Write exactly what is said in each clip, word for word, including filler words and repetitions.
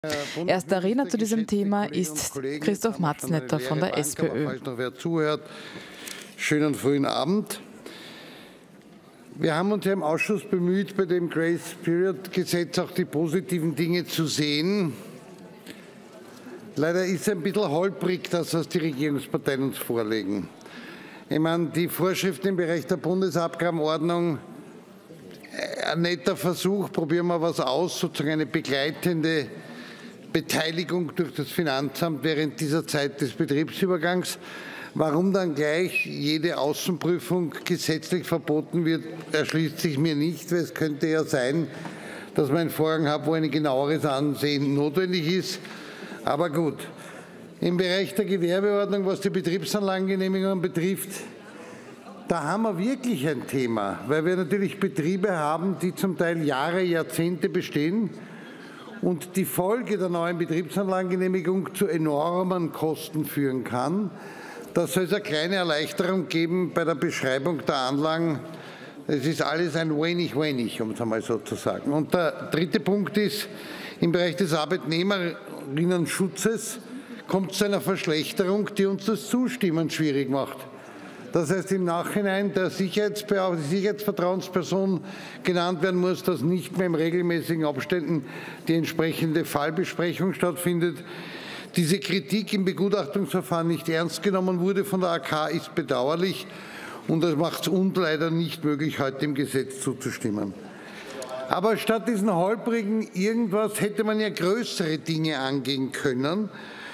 Erster Redner zu diesem Thema ist Christoph Matznetter von der SPÖ. Falls noch wer zuhört, schönen frühen Abend. Wir haben uns ja im Ausschuss bemüht, bei dem Grace Period Gesetz auch die positiven Dinge zu sehen. Leider ist es ein bisschen holprig, das, was die Regierungsparteien uns vorlegen. Ich meine, die Vorschriften im Bereich der Bundesabgabenordnung, ein netter Versuch, probieren wir was aus, sozusagen eine begleitende Beteiligung durch das Finanzamt während dieser Zeit des Betriebsübergangs. Warum dann gleich jede Außenprüfung gesetzlich verboten wird, erschließt sich mir nicht, weil es könnte ja sein, dass man einen Vorgang hat, wo ein genaueres Ansehen notwendig ist. Aber gut. Im Bereich der Gewerbeordnung, was die Betriebsanlagengenehmigungen betrifft, da haben wir wirklich ein Thema, weil wir natürlich Betriebe haben, die zum Teil Jahre, Jahrzehnte bestehen und die Folge der neuen Betriebsanlagengenehmigung zu enormen Kosten führen kann. Da soll es eine kleine Erleichterung geben bei der Beschreibung der Anlagen. Es ist alles ein wenig, wenig, um es einmal so zu sagen. Und der dritte Punkt ist, im Bereich des Arbeitnehmerinnenschutzes kommt es zu einer Verschlechterung, die uns das Zustimmen schwierig macht. Das heißt, im Nachhinein der Sicherheitsbeauftragte, die Sicherheitsvertrauensperson genannt werden muss, dass nicht mehr in regelmäßigen Abständen die entsprechende Fallbesprechung stattfindet. Diese Kritik im Begutachtungsverfahren nicht ernst genommen wurde von der A K, ist bedauerlich, und das macht es uns leider nicht möglich, heute dem Gesetz zuzustimmen. Aber statt diesen holprigen irgendwas hätte man ja größere Dinge angehen können.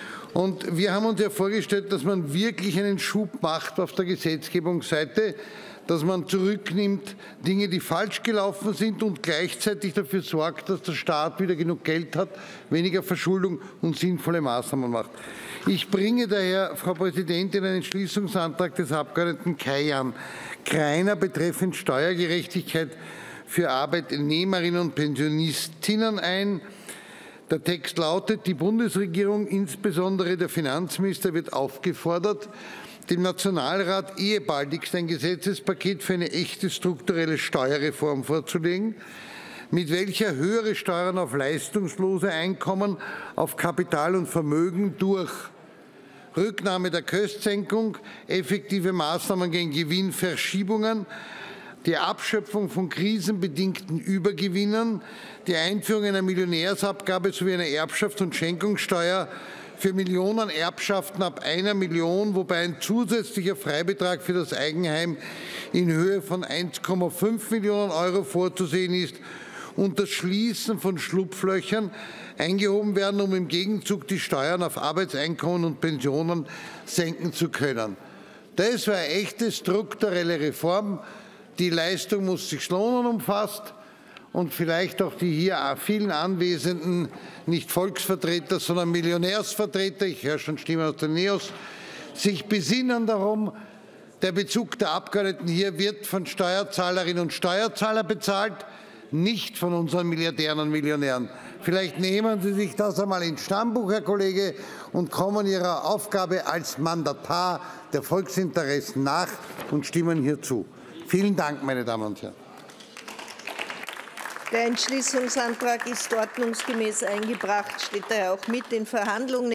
Und wir haben uns ja vorgestellt, dass man wirklich einen Schub macht auf der Gesetzgebungsseite, dass man zurücknimmt Dinge, die falsch gelaufen sind und gleichzeitig dafür sorgt, dass der Staat wieder genug Geld hat, weniger Verschuldung und sinnvolle Maßnahmen macht. Ich bringe daher, Frau Präsidentin, einen Entschließungsantrag des Abgeordneten Kayan Greiner betreffend Steuergerechtigkeit für Arbeitnehmerinnen und Pensionistinnen ein. Der Text lautet: Die Bundesregierung, insbesondere der Finanzminister, wird aufgefordert, dem Nationalrat ehebaldigst ein Gesetzespaket für eine echte strukturelle Steuerreform vorzulegen, mit welcher höhere Steuern auf leistungslose Einkommen, auf Kapital und Vermögen durch Rücknahme der Köstsenkung, effektive Maßnahmen gegen Gewinnverschiebungen, die Abschöpfung von krisenbedingten Übergewinnen, die Einführung einer Millionärsabgabe sowie einer Erbschafts- und Schenkungssteuer für Millionenerbschaften ab einer Million, wobei ein zusätzlicher Freibetrag für das Eigenheim in Höhe von eins Komma fünf Millionen Euro vorzusehen ist, und das Schließen von Schlupflöchern eingehoben werden, um im Gegenzug die Steuern auf Arbeitseinkommen und Pensionen senken zu können. Das war eine echte strukturelle Reform. Die Leistung muss sich lohnen umfasst, und vielleicht auch die hier vielen Anwesenden, nicht Volksvertreter, sondern Millionärsvertreter, ich höre schon Stimmen aus den Neos, sich besinnen darum, der Bezug der Abgeordneten hier wird von Steuerzahlerinnen und Steuerzahlern bezahlt, nicht von unseren Milliardären und Millionären. Vielleicht nehmen Sie sich das einmal ins Stammbuch, Herr Kollege, und kommen Ihrer Aufgabe als Mandatar der Volksinteressen nach und stimmen hier zu. Vielen Dank, meine Damen und Herren. Der Entschließungsantrag ist ordnungsgemäß eingebracht, steht daher auch mit den Verhandlungen.